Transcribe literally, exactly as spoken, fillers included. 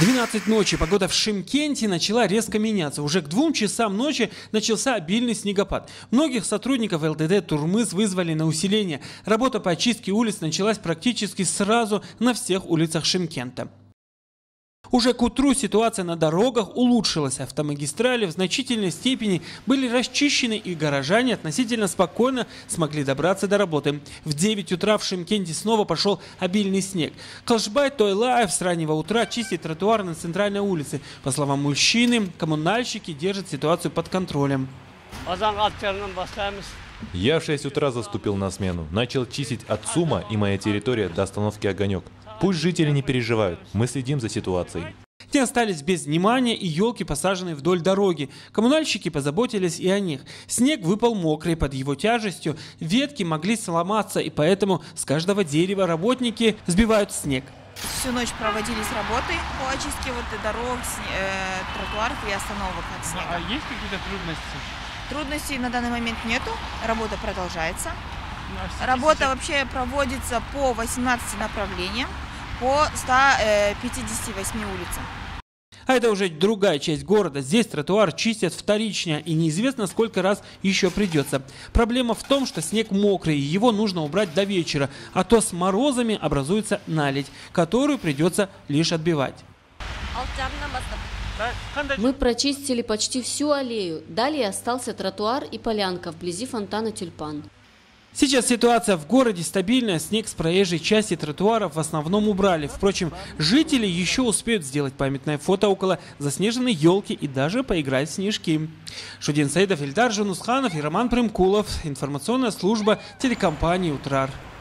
двенадцать ночи. Погода в Шымкенте начала резко меняться. Уже к двум часам ночи начался обильный снегопад. Многих сотрудников ЛТД «Турмыз» вызвали на усиление. Работа по очистке улиц началась практически сразу на всех улицах Шымкента. Уже к утру ситуация на дорогах улучшилась. Автомагистрали в значительной степени были расчищены, и горожане относительно спокойно смогли добраться до работы. В девять утра в Шымкенте снова пошел обильный снег. Калшбай Тойлаев с раннего утра чистит тротуар на центральной улице. По словам мужчины, коммунальщики держат ситуацию под контролем. Я в шесть утра заступил на смену. Начал чистить от ЦУМа и моя территория до остановки «Огонек». Пусть жители не переживают, мы следим за ситуацией. Те остались без внимания, и елки посажены вдоль дороги. Коммунальщики позаботились и о них. Снег выпал мокрый, под его тяжестью ветки могли сломаться, и поэтому с каждого дерева работники сбивают снег. Всю ночь проводились работы по очистке вот дорог, э, тротуаров и остановок от снега. А есть какие-то трудности? Трудностей на данный момент нету, работа продолжается. Работа вообще проводится по восемнадцати направлениям, по ста пятидесяти восьми улицам. А это уже другая часть города. Здесь тротуар чистят вторично, и неизвестно, сколько раз еще придется. Проблема в том, что снег мокрый, и его нужно убрать до вечера, а то с морозами образуется наледь, которую придется лишь отбивать. Мы прочистили почти всю аллею. Далее остался тротуар и полянка вблизи фонтана «Тюльпан». Сейчас ситуация в городе стабильная, снег с проезжей части тротуаров в основном убрали. Впрочем, жители еще успеют сделать памятное фото около заснеженной елки и даже поиграть в снежки. Шудин Саидов, Ильдар Жанусханов и Роман Примкулов. Информационная служба телекомпании «Утрар».